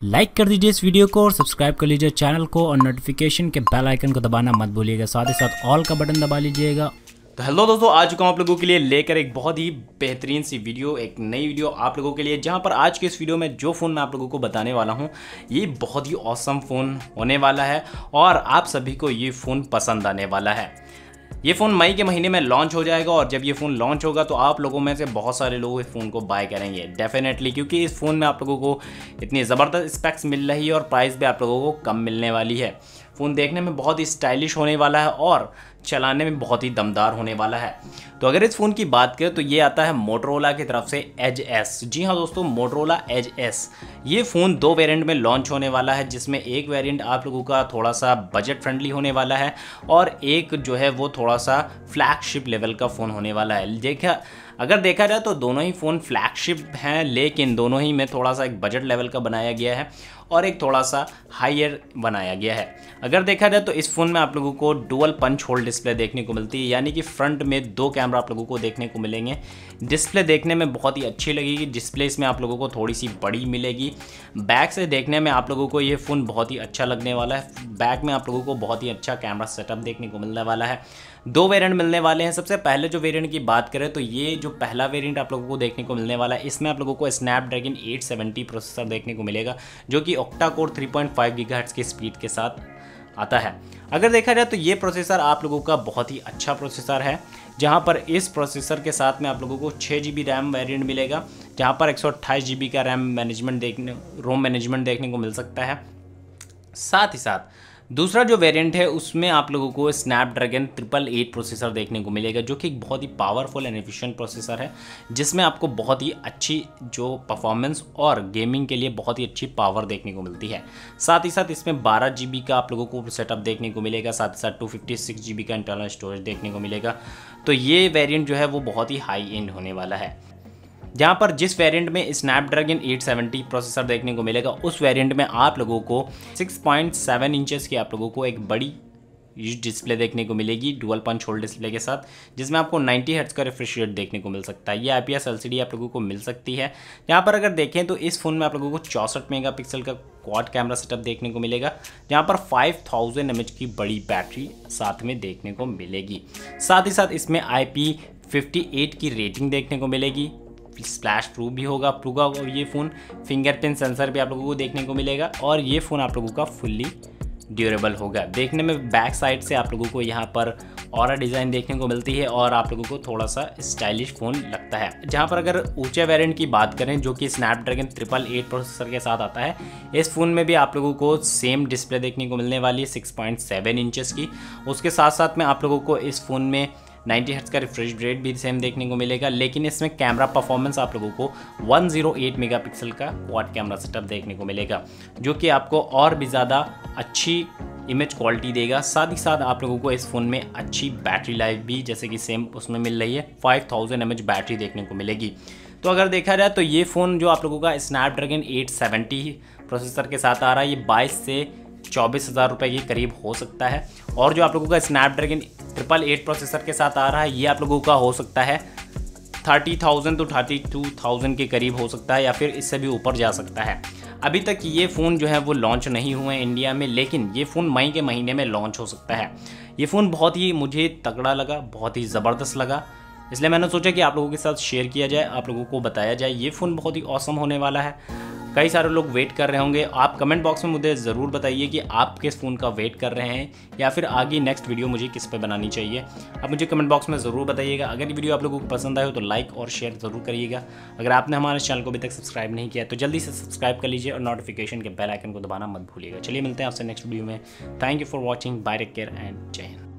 Like कर दीजिए इस वीडियो को और सब्सक्राइब कर लीजिए चैनल को और नोटिफिकेशन के बेल आइकन को दबाना मत भूलिएगा। साथ ही साथ ऑल का बटन दबा लीजिएगा। तो हेलो दोस्तों, आ चुका हूँ आप लोगों के लिए लेकर एक बहुत ही बेहतरीन सी वीडियो, एक नई वीडियो आप लोगों के लिए, जहाँ पर आज के इस वीडियो में जो फ़ोन मैं आप लोगों को बताने वाला हूँ ये बहुत ही ऑसम फ़ोन होने वाला है और आप सभी को ये फ़ोन पसंद आने वाला है। ये फ़ोन मई के महीने में लॉन्च हो जाएगा और जब ये फ़ोन लॉन्च होगा तो आप लोगों में से बहुत सारे लोग इस फ़ोन को बाय करेंगे डेफिनेटली, क्योंकि इस फ़ोन में आप लोगों को इतनी ज़बरदस्त स्पेक्स मिल रही है और प्राइस भी आप लोगों को कम मिलने वाली है। फ़ोन देखने में बहुत ही स्टाइलिश होने वाला है और चलाने में बहुत ही दमदार होने वाला है। तो अगर इस फ़ोन की बात करें तो ये आता है मोटरोला की तरफ से एज एस। जी हाँ दोस्तों, मोटरोला एज एस। ये फ़ोन दो वेरिएंट में लॉन्च होने वाला है, जिसमें एक वेरिएंट आप लोगों का थोड़ा सा बजट फ्रेंडली होने वाला है और एक जो है वो थोड़ा सा फ्लैगशिप लेवल का फ़ोन होने वाला है। अगर देखा जाए तो दोनों ही फ़ोन फ्लैगशिप हैं, लेकिन दोनों ही में थोड़ा सा एक बजट लेवल का बनाया गया है और एक थोड़ा सा हायर बनाया गया है। अगर देखा जाए तो इस फ़ोन में आप लोगों को डुअल पंच होल डिस्प्ले देखने को मिलती है, यानी कि फ्रंट में दो कैमरा आप लोगों को देखने को मिलेंगे। डिस्प्ले देखने में बहुत ही अच्छी लगेगी, डिस्प्ले इसमें आप लोगों को थोड़ी सी बड़ी मिलेगी। बैक से देखने में आप लोगों को ये फ़ोन बहुत ही अच्छा लगने वाला है। बैक में आप लोगों को बहुत ही अच्छा कैमरा सेटअप देखने को मिलने वाला है। दो वेरिएंट मिलने वाले हैं। सबसे पहले जो वेरिएंट की बात करें तो ये जो पहला वेरिएंट आप लोगों को देखने को मिलने वाला है, इसमें आप लोगों को स्नैपड्रैगन 870 प्रोसेसर देखने को मिलेगा, जो कि ऑक्टा कोर 3.5 गीगाहर्ट्ज़ की स्पीड के साथ आता है। अगर देखा जाए तो ये प्रोसेसर आप लोगों का बहुत ही अच्छा प्रोसेसर है, जहां पर इस प्रोसेसर के साथ में आप लोगों को 6 GB रैम वेरिएंट मिलेगा, जहां पर 128 GB का रोम मैनेजमेंट देखने को मिल सकता है। साथ ही साथ दूसरा जो वेरिएंट है उसमें आप लोगों को स्नैपड्रैगन 888 प्रोसेसर देखने को मिलेगा, जो कि एक बहुत ही पावरफुल एंड एफिशिएंट प्रोसेसर है, जिसमें आपको बहुत ही अच्छी जो परफॉर्मेंस और गेमिंग के लिए बहुत ही अच्छी पावर देखने को मिलती है। साथ ही साथ इसमें 12 GB का आप लोगों को सेटअप देखने को मिलेगा, साथ ही साथ 256 GB का इंटरनल स्टोरेज देखने को मिलेगा। तो ये वेरिएंट जो है वो बहुत ही हाई एंड होने वाला है। जहाँ पर जिस वेरिएंट में स्नैपड्रैगन 870 प्रोसेसर देखने को मिलेगा, उस वेरिएंट में आप लोगों को 6.7 इंचेस की आप लोगों को एक बड़ी डिस्प्ले देखने को मिलेगी डुअल पंच होल डिस्प्ले के साथ, जिसमें आपको 90 हर्ट्ज का रिफ्रेश रेट देखने को मिल सकता है। ये IPS LCD आप लोगों को मिल सकती है। यहाँ पर अगर देखें तो इस फ़ोन में आप लोगों को 64 मेगापिक्सल का क्वाड कैमरा सेटअप देखने को मिलेगा, जहाँ पर 5000 mAh की बड़ी बैटरी साथ में देखने को मिलेगी। साथ ही साथ इसमें IP58 की रेटिंग देखने को मिलेगी। स्प्लैश प्रूफ भी होगा ये फ़ोन। फिंगरप्रिंट सेंसर भी आप लोगों को देखने को मिलेगा और ये फ़ोन आप लोगों का फुल्ली ड्यूरेबल होगा। देखने में बैक साइड से आप लोगों को यहाँ पर ऑरा डिज़ाइन देखने को मिलती है और आप लोगों को थोड़ा सा स्टाइलिश फ़ोन लगता है। जहाँ पर अगर ऊंचे वेरिएंट की बात करें, जो कि स्नैपड्रैगन 888 प्रोसेसर के साथ आता है, इस फ़ोन में भी आप लोगों को सेम डिस्प्ले देखने को मिलने वाली है 6.7 इंचेस की। उसके साथ साथ में आप लोगों को इस फ़ोन में 90 हर्ट्ज का रिफ्रेश रेट भी सेम देखने को मिलेगा, लेकिन इसमें कैमरा परफॉर्मेंस आप लोगों को 108 मेगापिक्सल का क्वाड कैमरा सेटअप देखने को मिलेगा, जो कि आपको और भी ज़्यादा अच्छी इमेज क्वालिटी देगा। साथ ही साथ आप लोगों को इस फ़ोन में अच्छी बैटरी लाइफ भी जैसे कि सेम उसमें मिल रही है, 5000 mAh बैटरी देखने को मिलेगी। तो अगर देखा जाए तो ये फ़ोन जो आप लोगों का स्नैपड्रैगन 870 प्रोसेसर के साथ आ रहा है, ये 22 से 24,000 रुपये के करीब हो सकता है। और जो आप लोगों का स्नैपड्रैगन 888 प्रोसेसर के साथ आ रहा है, ये आप लोगों का हो सकता है 30,000 to 32,000 के करीब हो सकता है, या फिर इससे भी ऊपर जा सकता है। अभी तक ये फ़ोन जो है वो लॉन्च नहीं हुए हैं इंडिया में, लेकिन ये फ़ोन मई के महीने में लॉन्च हो सकता है। ये फ़ोन बहुत ही मुझे तगड़ा लगा, बहुत ही ज़बरदस्त लगा, इसलिए मैंने सोचा कि आप लोगों के साथ शेयर किया जाए, आप लोगों को बताया जाए। ये फ़ोन बहुत ही ऑसम होने वाला है। कई सारे लोग वेट कर रहे होंगे। आप कमेंट बॉक्स में मुझे ज़रूर बताइए कि आप किस फ़ोन का वेट कर रहे हैं, या फिर आगे नेक्स्ट वीडियो मुझे किस पे बनानी चाहिए। आप मुझे कमेंट बॉक्स में ज़रूर बताइएगा। अगर ये वीडियो आप लोगों को पसंद आए हो तो लाइक और शेयर ज़रूर करिएगा। अगर आपने हमारे चैनल को अभी तक सब्सक्राइब नहीं किया तो जल्दी से सब्सक्राइब कर लीजिए और नोटिफिकेशन के बेल आइकन को दबाना मत भूलिएगा। चलिए मिलते हैं आपसे नेक्स्ट वीडियो में। Thank you for watching, bye, take care and जय हिंद।